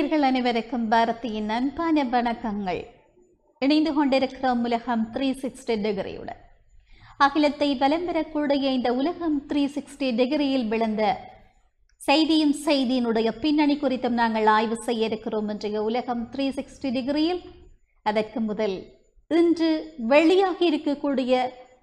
நேயர்கள் அனைவருக்கும் பாரதியின் அன்பான வணக்கங்கள். இணைந்து கொண்டிருக்கிறோம் உலகம் 360 டிகிரியுடன். அகிலத்தை வலம் பெறக்கூடிய இந்த உலகம் 360 டிகிரியில் விழுந்த செய்தியினுடைய பின்னணி குறித்தும் நாங்கள் ஆய்வு செய்ய இருக்கிறோம். இன்றைய உலகம் 360 டிகிரியில் அதற்கு முதல் இன்று வெளியாகி இருக்கக்கூடிய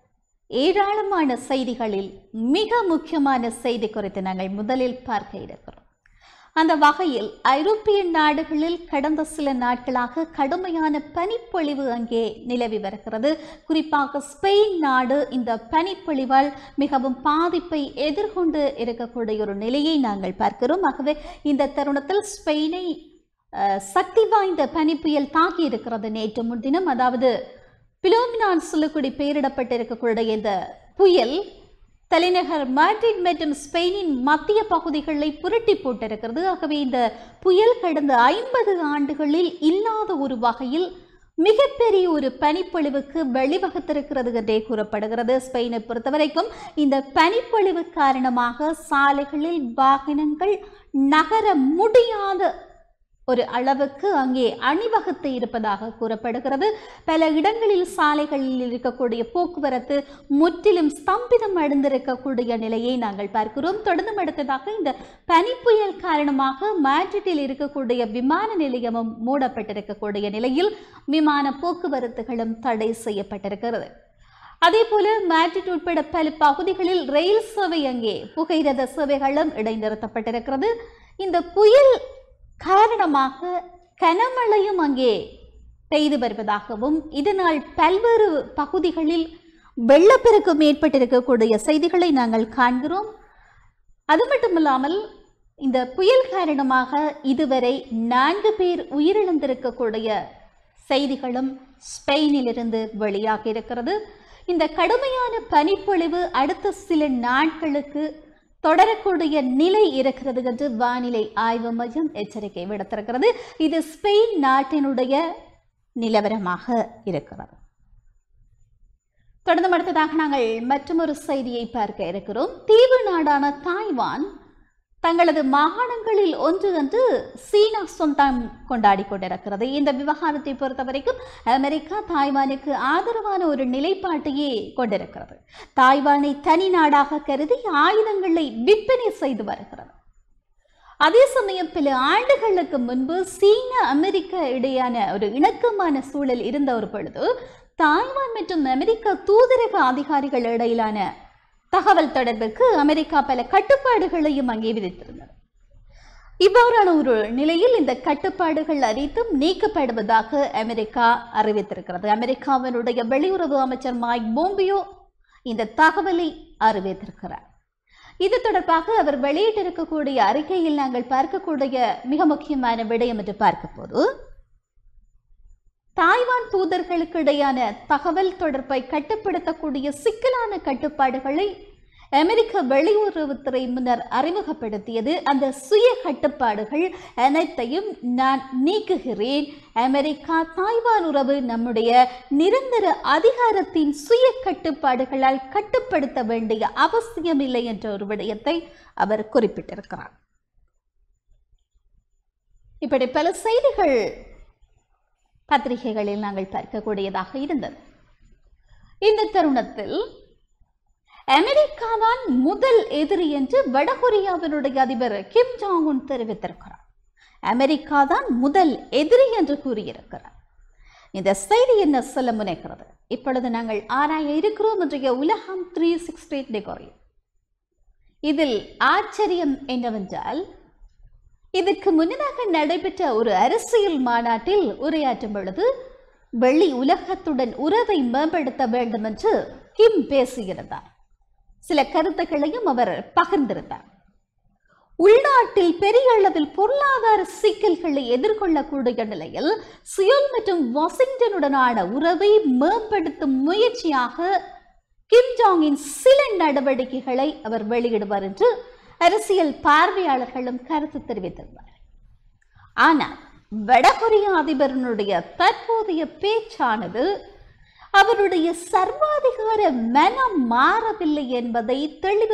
ஏராளமான செய்திகளில் மிக முக்கியமான செய்தி குறித்து நாங்கள் முதலில் பார்க்க இருக்கிறோம். அந்த வகையில் ஐரோப்பிய நாடுகளில் கடந்த சில நாட்களாக கடுமையான பனிப்பொழிவு அங்கே நிலவி வருகிறது. குறிப்பாக ஸ்பெயின் நாடு இந்த பனிப்பொழிவால் மிகவும் பாதிப்பை எதிர்கொண்டு இருக்கக்கூடிய ஒரு நிலையை நாங்கள் பார்க்கிறோம். ஆகவே இந்த தருணத்தில் ஸ்பெயினை சக்தி வாய்ந்த பனிப்புயல் தாக்கி இருக்கிறது. நேற்று முன்தினம், அதாவது பிலோமினான் சொல்லக்கூடிய பெயரிடப்பட்டிருக்கக்கூடிய இந்த புயல் தலைநகர் மாட்ரிட் மற்றும் ஸ்பெயினின் மத்திய பகுதிகளை புரட்டி போட்டிருக்கிறது. ஆகவே இந்த புயல் கடந்த 50 ஆண்டுகளில் இல்லாத ஒரு வகையில் மிகப்பெரிய ஒரு பனிப்பொழிவுக்கு வழிவகுத்திருக்கிறது என்றே கூறப்படுகிறது. ஸ்பெயினை பொறுத்தவரைக்கும் இந்த பனிப்பொழிவு காரணமாக சாலைகளில் வாகனங்கள் நகர முடியாத ஒரு அளவுக்கு அங்கே அணிவகுத்து இருப்பதாக கூறப்படுகிறது. பல இடங்களில் சாலைகளில் இருக்கக்கூடிய போக்குவரத்து முற்றிலும் ஸ்தம்பிதம் அடைந்திருக்கக்கூடிய நிலையை நாங்கள் பார்க்கிறோம். தொடர்ந்து அடுத்ததாக இந்த பனிப்புயல் காரணமாக மாட்ரிட்டில் இருக்கக்கூடிய விமான நிலையமும் மூடப்பட்டிருக்கக்கூடிய நிலையில் விமான போக்குவரத்துகளும் தடை செய்யப்பட்டிருக்கிறது. அதே போல மாட்ரிட் உட்பட பல பகுதிகளில் ரயில் சேவை, அங்கே புகையிரத சேவைகளும் இடைநிறுத்தப்பட்டிருக்கிறது. இந்த புயல் காரணமாக கனமழையும் அங்கே பெய்து வருவதாகவும் இதனால் பல்வேறு பகுதிகளில் வெள்ளப்பெருக்கம் ஏற்பட்டிருக்கக்கூடிய செய்திகளை நாங்கள் காண்கிறோம். அது மட்டுமில்லாமல் இந்த புயல் காரணமாக இதுவரை 4 பேர் உயிரிழந்திருக்கக்கூடிய செய்திகளும் ஸ்பெயினிலிருந்து வெளியாகி இருக்கிறது. இந்த கடுமையான பனிப்பொழிவு அடுத்த சில நாட்களுக்கு தொடரக்கூடிய நிலை இருக்கிறது என்று வானிலை ஆய்வு மையம் எச்சரிக்கை விடுத்திருக்கிறது. இது ஸ்பெயின் நாட்டினுடைய நிலவரமாக இருக்கிறது. தொடர்ந்து அடுத்ததாக நாங்கள் மற்றொரு செய்தியை பார்க்க இருக்கிறோம். தீவு நாடான தாய்வான் தங்களது மாகாணங்களில் ஒன்று என்று சீனா சொந்தம் கொண்டாடி கொண்டிருக்கிறது. இந்த விவகாரத்தை பொறுத்தவரைக்கும் அமெரிக்கா தாய்வானுக்கு ஆதரவான ஒரு நிலைப்பாட்டையே கொண்டிருக்கிறது. தாய்வானை தனி நாடாக கருதி ஆயுதங்களை விற்பனை செய்து வருகிறது. அதே சமயம் பல ஆண்டுகளுக்கு முன்பு சீனா அமெரிக்கா இடையான ஒரு இணக்கமான சூழல் இருந்த ஒரு பொழுது தாய்வான் மற்றும் அமெரிக்கா தூதரக அதிகாரிகள் இடையிலான தகவல் தொடர்பிற்கு அமெரிக்கா பல கட்டுப்பாடுகளையும் அங்கே விதித்திருந்தது. இவ்வாறான ஒரு நிலையில் இந்த கட்டுப்பாடுகள் அனைத்தும் நீக்கப்படுவதாக அமெரிக்கா அறிவித்திருக்கிறது. அமெரிக்காவினுடைய வெளியுறவு அமைச்சர் மைக் போம்பியோ இந்த தகவலை அறிவித்திருக்கிறார். இது தொடர்பாக அவர் வெளியிட்டிருக்கக்கூடிய அறிக்கையில் நாங்கள் பார்க்கக்கூடிய மிக முக்கியமான விடயம் என்று பார்க்க போது, தாய்வான் தூதர்களுக்கு இடையான தகவல் தொடர்பை கட்டுப்படுத்தக்கூடிய சிக்கலான கட்டுப்பாடுகளை அமெரிக்க வெளியுறவுத்துறை முன்னர் அறிமுகப்படுத்தியது. அந்த சுய கட்டுப்பாடுகள் அனைத்தையும் நான் நீக்குகிறேன். அமெரிக்கா தாய்வான் உறவு நம்முடைய நிரந்தர அதிகாரத்தின் சுய கட்டுப்பாடுகளால் கட்டுப்படுத்த வேண்டிய அவசியமில்லை என்ற ஒரு விடயத்தை அவர் குறிப்பிட்டிருக்கிறார். இப்படி பல செய்திகள் பத்திரிகைகளில் நாங்கள் பார்க்கக்கூடியதாக இருந்தது. இந்த தருணத்தில் அமெரிக்கா தான் முதல் எதிரி என்று வடகொரியாவினுடைய அதிபர் கிம் ஜாங் உன் தெரிவித்திருக்கிறார். அமெரிக்கா தான் முதல் எதிரி என்று கூறியிருக்கிறார். இந்த செய்தி என்ன சொல்ல முனைகிறது? இப்பொழுது நாங்கள் ஆராய இருக்கிறோம் இன்றைய உலகம் 360 டிகிரி. இதில் ஆச்சரியம் என்னவென்றால், இதற்கு முன்னதாக நடைபெற்ற ஒரு அரசியல் மாநாட்டில் உரையாற்றும் பொழுது வெளி உலகத்துடன் உறவை மேம்படுத்த வேண்டும் என்று கிம் பேசியிருந்தார். சில கருத்துக்களையும் அவர் பகிர்ந்திருந்தார். உள்நாட்டில் பெரிய அளவில் பொருளாதார சிக்கல்களை எதிர்கொள்ளக்கூடிய நிலையில் சியோல் மற்றும் வாஷிங்டனுடனான உறவை மேம்படுத்தும் முயற்சியாக கிம் ஜாங்கின் சில நடவடிக்கைகளை அவர் வெளியிடுவார் என்று அரசியல் பார்வையாளர்களும் கருத்து தெரிவித்திருந்தார். ஆனால் வடகொரிய அதிபரனுடைய தற்போதைய பேச்சானது அவருடைய சர்வாதிகார மனம் மாறவில்லை என்பதை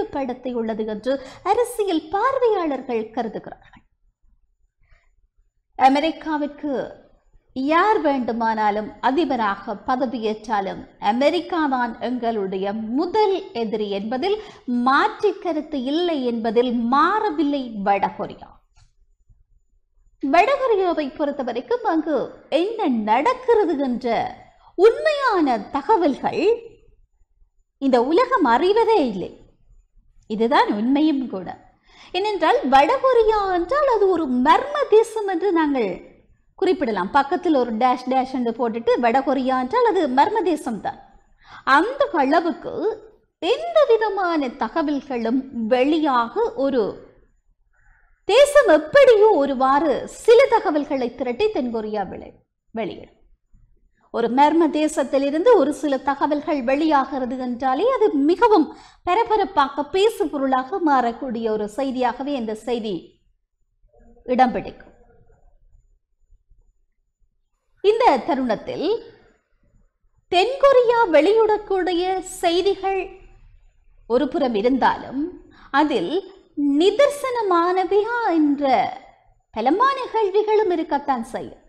தெளிவுபடுத்தியுள்ளது என்று அரசியல் பார்வையாளர்கள் கருதுகிறார்கள். அமெரிக்காவிற்கு யார் வேண்டுமானாலும் அதிபராக பதவியேற்றாலும் அமெரிக்கா தான் எங்களுடைய முதல் எதிரி என்பதில் மாற்று கருத்து இல்லை என்பதில் மாறவில்லை வடகொரியா. வடகொரியாவை பொறுத்தவரைக்கும் அங்கு என்ன நடக்கிறது என்ற உண்மையான தகவல்கள் இந்த உலகம் அறிவதே இல்லை. இதுதான் உண்மையும் கூட. ஏனென்றால் வடகொரியா என்றால் அது ஒரு மர்ம தேசம் என்று நாங்கள் குறிப்பிடலாம். பக்கத்தில் ஒரு டேஷ் டேஷ் என்று போட்டுட்டு வடகொரியா என்றால் அது மர்ம தேசம் தான். அந்த அளவுக்கு எந்த விதமான தகவல்களும் வெளியாக ஒரு தேசம் எப்படியோ ஒருவாறு சில தகவல்களை திரட்டி தென்கொரியா வெளியிடும். ஒரு மர்ம தேசத்திலிருந்து ஒரு சில தகவல்கள் வெளியாகிறது என்றாலே அது மிகவும் பரபரப்பாக பேசு பொருளாக மாறக்கூடிய ஒரு செய்தியாகவே இந்த செய்தி இடம் பிடிக்கும். இந்த தருணத்தில் தென்கொரியா வெளியிடக்கூடிய செய்திகள் ஒரு புறம் இருந்தாலும் அதில் நிதர்சனமானவையா என்ற பலமான கேள்விகளும் இருக்கத்தான் செய்யும்.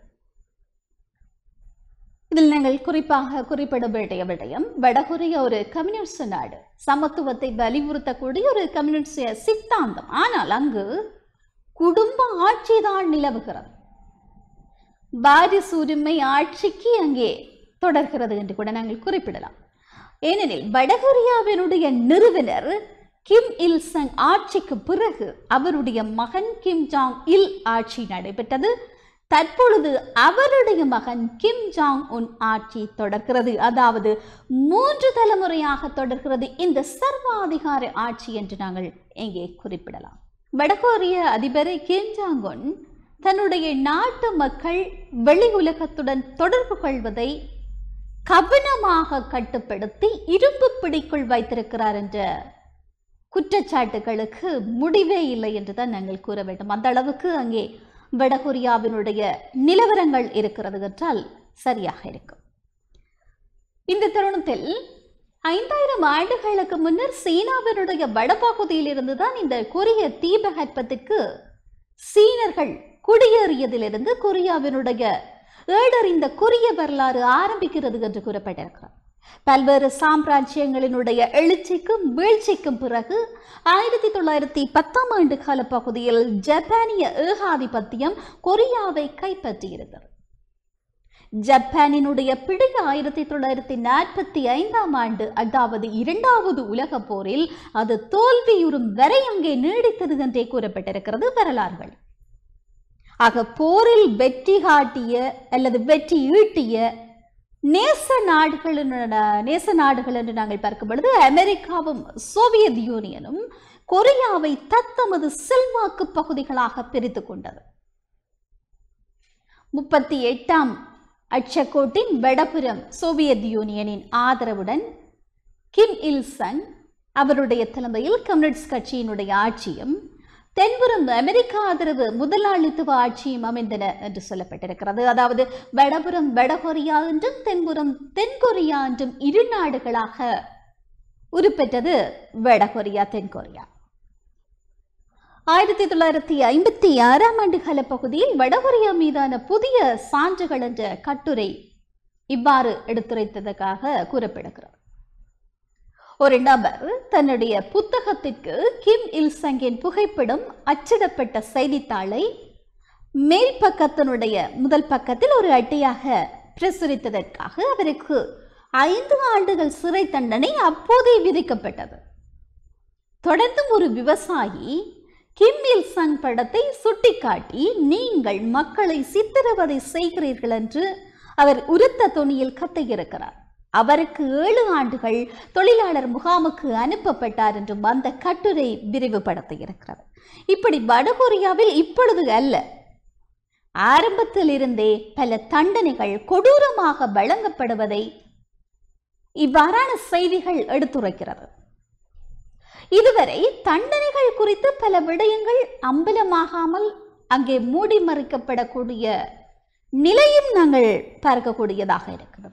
இதில் நாங்கள் குறிப்பாக குறிப்பிட வேண்டிய விடயம், வடகொரியா ஒரு கம்யூனிஸ்ட் நாடு, சமத்துவத்தை வலியுறுத்தக்கூடிய ஒரு கம்யூனிஸ்ட் சித்தாந்தம். ஆனால் அங்கு குடும்ப ஆட்சி தான் நிலவுகிறது. வாரிசு உரிமை ஆட்சிக்கு அங்கே தொடர்கிறது என்று கூட நாங்கள் குறிப்பிடலாம். ஏனெனில் வடகொரியாவினுடைய நிறுவனர் கிம் இல் சங் ஆட்சிக்கு பிறகு அவருடைய மகன் கிம் ஜாங் இல் ஆட்சி நடைபெற்றது. தற்பொழுது அவருடைய மகன் கிம் ஜாங் உன் ஆட்சி தொடர்கிறது. அதாவது 3 தலைமுறையாக தொடர்கிறது இந்த சர்வாதிகார ஆட்சி என்று நாங்கள் இங்கே குறிப்பிடலாம். வடகொரிய அதிபர் கிம் ஜாங் உன் தன்னுடைய நாட்டு மக்கள் வெளி உலகத்துடன் தொடர்பு கொள்வதை கவனமாக கட்டுப்படுத்தி இரும்பு பிடிக்குள் வைத்திருக்கிறார் என்ற குற்றச்சாட்டுகளுக்கு முடிவே இல்லை என்றுதான் நாங்கள் கூற வேண்டும். அந்த அளவுக்கு அங்கே வடகொரியாவினுடைய நிலவரங்கள் இருக்கிறது என்றால் சரியாக இருக்கும். இந்த தருணத்தில் 5000 ஆண்டுகளுக்கு முன்னர் சீனாவினுடைய வடபகுதியில் இருந்துதான் இந்த கொரிய தீபகற்பத்திற்கு சீனர்கள் குடியேறியதிலிருந்து கொரியாவினுடைய ஏடறிந்த கொரிய வரலாறு ஆரம்பிக்கிறது என்று கூறப்பட்டிருக்கிறார். பல்வேறு சாம்ராஜ்யங்களினுடைய எழுச்சிக்கும் வீழ்ச்சிக்கும் பிறகு 1910ஆம் ஆண்டு கால பகுதியில் ஜப்பானிய ஏகாதிபத்தியம் கொரியாவை கைப்பற்றியிருந்தது. ஜப்பானினுடைய பிடி 1945ஆம் ஆண்டு, அதாவது 2வது உலக போரில் அது தோல்வியுறும் வரை அங்கே நீடித்தது என்றே கூறப்பட்டிருக்கிறது வரலாறுகள். ஆக போரில் வெற்றி காட்டிய அல்லது வெற்றி ஈட்டிய நேச நாடுகள் என்று நாங்கள் பார்க்கும் பொழுது அமெரிக்காவும் சோவியத் யூனியனும் கொரியாவை தத்தமது செல்வாக்கு பகுதிகளாக பிரித்து கொண்டது. 38ஆம் அட்சக்கோட்டின் வடபுறம் சோவியத் யூனியனின் ஆதரவுடன் கிம் இல் சங் அவருடைய தலைமையில் கம்யூனிஸ்ட் கட்சியினுடைய ஆட்சியும், தென்புறம் அமெரிக்க ஆதரவு முதலாளித்துவ ஆட்சியும் அமைந்தன என்று சொல்லப்பட்டிருக்கிறது. அதாவது வடபுறம் வடகொரியா என்றும் தென்புறம் தென்கொரியா என்றும் 2 நாடுகளாக உருப்பெற்றது வடகொரியா தென்கொரியா. 1956ஆம் ஆண்டு கால பகுதியில் வடகொரியா மீதான புதிய சான்றுகள் என்ற கட்டுரை இவ்வாறு எடுத்துரைத்ததற்காக கூறப்படுகிறது. ஒரு நபர் தன்னுடைய புத்தகத்திற்கு கிம் இல் சங்கின் புகைப்படம் அச்சிடப்பட்ட செய்தித்தாளை மேல் பக்கத்தினுடைய முதல் பக்கத்தில் ஒரு அட்டையாக பிரசுரித்ததற்காக அவருக்கு 5 ஆண்டுகள் சிறை தண்டனை அப்போதே விதிக்கப்பட்டது. தொடர்ந்து ஒரு விவசாயி கிம் இல் சங் படத்தை சுட்டிக்காட்டி நீங்கள் மக்களை சித்திரவதை செய்கிறீர்கள் என்று அவர் உரத்த தொனியில் கத்தியிருக்கிறார். அவருக்கு 7 ஆண்டுகள் தொழிலாளர் முகாமுக்கு அனுப்பப்பட்டார் என்றும் அந்த கட்டுரை விரிவுபடுத்த இருக்கிறது. இப்படி வடகொரியாவில் இப்பொழுது அல்ல, ஆரம்பத்தில் இருந்தே பல தண்டனைகள் கொடூரமாக வழங்கப்படுவதை இவ்வாறான செய்திகள் எடுத்துரைக்கிறது. இதுவரை தண்டனைகள் குறித்து பல விடயங்கள் அம்பலமாகாமல் அங்கே மூடி மறைக்கப்படக்கூடிய நிலையும் நாங்கள் பார்க்கக்கூடியதாக இருக்கிறது.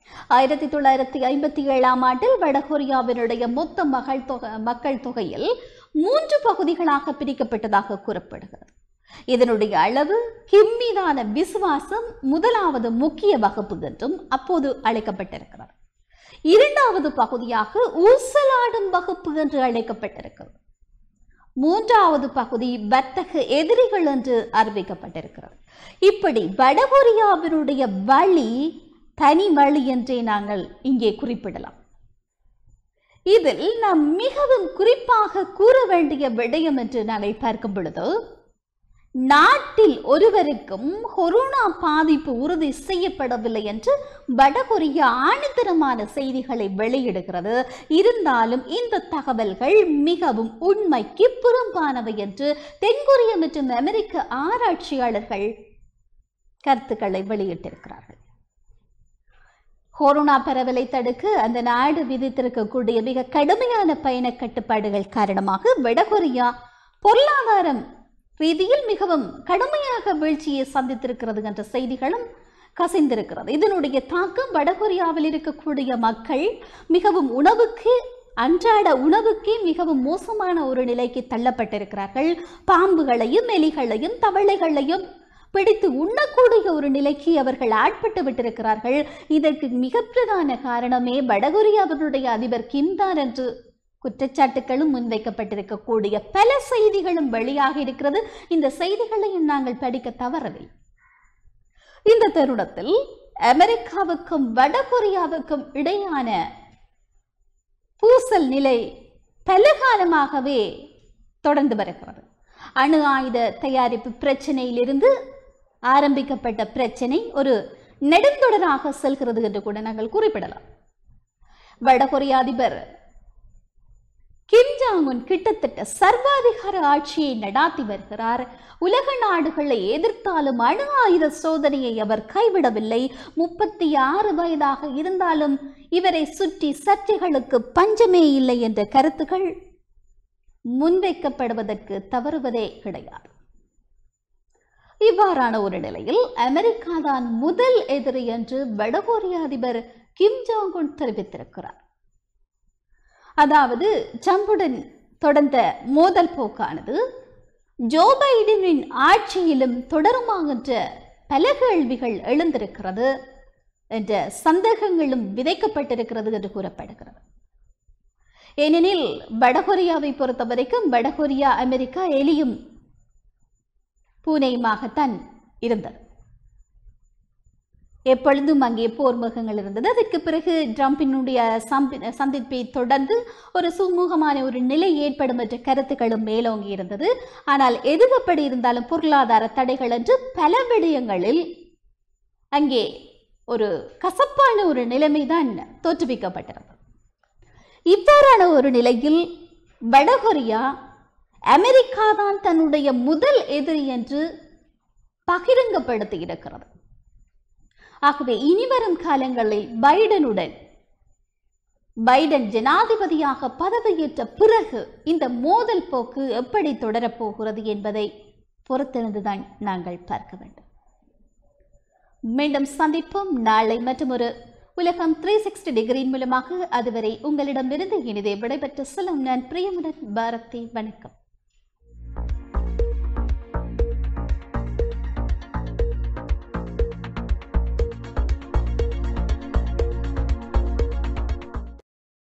1957ஆம் ஆண்டில் வடகொரியாவினுடைய மொத்த மக்கள் தொகையில் 3 பகுதிகளாக பிரிக்கப்பட்டதாக கூறப்படுகிறது. இதனுடைய அளவு கிம் மீதான விசுவாசம் முதலாவது முக்கிய வகுப்பு என்றும் அப்போது அழைக்கப்பட்டிருக்கிறது. இரண்டாவது பகுதியாக ஊசலாடும் வகுப்பு என்று அழைக்கப்பட்டிருக்கிறது. மூன்றாவது பகுதி வர்த்தக எதிரிகள் என்று அறிவிக்கப்பட்டிருக்கிறது. இப்படி வடகொரியாவினுடைய வழி தனி வழி என்றே நாங்கள் இங்கே குறிப்பிடலாம். இதில் நாம் மிகவும் குறிப்பாக கூற வேண்டிய விடயம் என்று நாங்கள் பார்க்கும் பொழுது, நாட்டில் ஒருவருக்கும் கொரோனா பாதிப்பு உறுதி செய்யப்படவில்லை என்று வடகொரியா ஆணித்தரமான செய்திகளை வெளியிடுகிறது. இருந்தாலும் இந்த தகவல்கள் மிகவும் உண்மைக்கு புறம்பானவை என்று தென்கொரியா மற்றும் அமெரிக்க ஆராய்ச்சியாளர்கள் கருத்துக்களை வெளியிட்டிருக்கிறார்கள். கொரோனா பரவலை தடுக்க அந்த நாடு விதித்திருக்கக்கூடிய மிக கடுமையான பயண கட்டுப்பாடுகள் காரணமாக வடகொரியா பொருளாதாரம் ரீதியில் மிகவும் கடுமையாக வீழ்ச்சியை சந்தித்திருக்கிறது என்ற செய்திகளும் கசிந்திருக்கிறது. இதனுடைய தாக்கம் வடகொரியாவில் இருக்கக்கூடிய மக்கள் மிகவும் அன்றாட உணவுக்கே மிகவும் மோசமான ஒரு நிலைக்கு தள்ளப்பட்டிருக்கிறார்கள். பாம்புகளையும் எலிகளையும் தவளைகளையும் பிடித்து உண்ணக்கூடிய ஒரு நிலைக்கு அவர்கள் ஆட்பட்டு விட்டிருக்கிறார்கள். இதற்கு மிக பிரதான காரணமே வடகொரியாவினுடைய அதிபர் கிம் தான் என்று குற்றச்சாட்டுகளும் முன்வைக்கப்பட்டிருக்கக்கூடிய பல செய்திகளும் வெளியாக இருக்கிறது. இந்த செய்திகளையும் நாங்கள் படிக்க தவறவில்லை. இந்த தருணத்தில் அமெரிக்காவுக்கும் வடகொரியாவுக்கும் இடையான பூசல் நிலை பல காலமாகவே தொடர்ந்து வருகிறது. அணு ஆயுத தயாரிப்பு பிரச்சனையிலிருந்து ஆரம்பிக்கப்பட்ட பிரச்சனை ஒரு நெடுந்தொடராக செல்கிறது என்று கூட நாங்கள் குறிப்பிடலாம். வடகொரிய அதிபர் கிம் ஜாங் உன் கிட்டத்தட்ட சர்வாதிகார ஆட்சியை நடாத்தி வருகிறார். உலக நாடுகளை எதிர்த்தாலும் அணு ஆயுத சோதனையை அவர் கைவிடவில்லை. 36 வயதாக இருந்தாலும் இவரை சுற்றி சர்ச்சைகளுக்கு பஞ்சமே இல்லை என்ற கருத்துக்கள் முன்வைக்கப்படுவதற்கு தவறுவதே கிடையாது. இவ்வாறான ஒரு நிலையில் அமெரிக்கா தான் முதல் எதிரி என்று வடகொரிய அதிபர் கிம் ஜாங் உன் தெரிவித்திருக்கிறார். அதாவது ட்ரம்புடன் தொடர்ந்த மோதல் போக்கானது ஜோ பைடனின் ஆட்சியிலும் தொடருமா என்ற பல கேள்விகள் எழுந்திருக்கிறது என்ற சந்தேகங்களும் விதைக்கப்பட்டிருக்கிறது என்று கூறப்படுகிறது. ஏனெனில் வடகொரியாவை பொறுத்தவரைக்கும் வடகொரியா அமெரிக்கா எலியும் பூனையுமாகத்தான் இருந்தது. எப்பொழுதும் அங்கே போர் முகங்கள் இருந்தது. அதற்கு பிறகு ட்ரம்பினுடைய சந்திப்பை தொடர்ந்து ஒரு சுமூகமான ஒரு நிலை ஏற்படும் என்ற கருத்துக்களும் மேலோங்கி இருந்தது. ஆனால் எது எப்படி இருந்தாலும் பொருளாதார தடைகள் என்று பல விடயங்களில் அங்கே ஒரு கசப்பான ஒரு நிலைமைதான் தோற்றுவிக்கப்பட்டிருந்தது. இவ்வாறான ஒரு நிலையில் வடகொரியா அமெரிக்கா தான் தன்னுடைய முதல் எதிரி என்று பகிரங்கப்படுத்தி இருக்கிறது. ஆகவே இனிவரும் காலங்களில் பைடன் ஜனாதிபதியாக பதவியேற்ற பிறகு இந்த மோதல் போக்கு எப்படி தொடரப்போகிறது என்பதை பொறுத்திருந்துதான் நாங்கள் பார்க்க வேண்டும். மீண்டும் சந்திப்போம் நாளை மற்றும் ஒரு உலகம் 360 டிகிரியின் மூலமாக. அதுவரை உங்களிடமிருந்து இனிதே விடைபெற்று செல்லும் நான் பிரியமுடன் பாரதி. வணக்கம்.